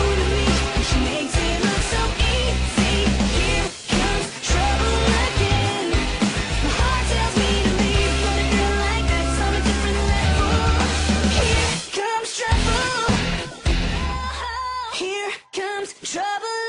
to me. She makes it look so easy. Here comes trouble again. My heart tells me to leave, but a girl like that's on a different level. Here comes trouble. Here comes trouble